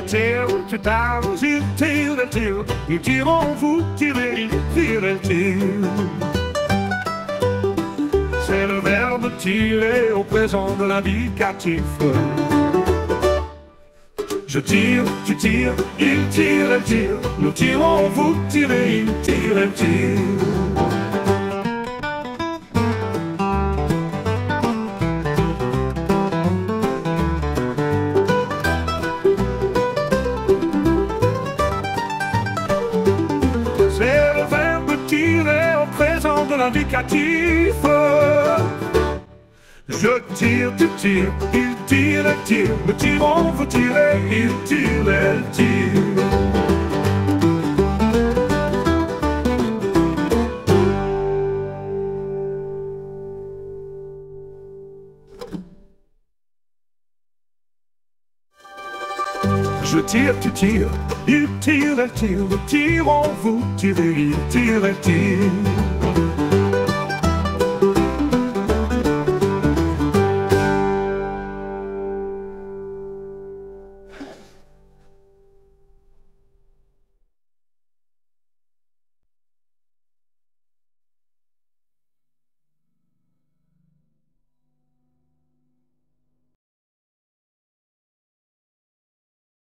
tire, tu danses, il tire. Il tire en vous, il tire. C'est le verbe tirer au présent de l'indicatif. Je tire, tu tires, il tire. Nous tirons, vous tirez, il tire. C'est le verbe tirer au présent de l'indicatif. Je tire, tu tires, il tire. Nous tirons, vous tirez, il tire. Je tire, tu tires, il tire. Nous tirons, vous tirez, il tire.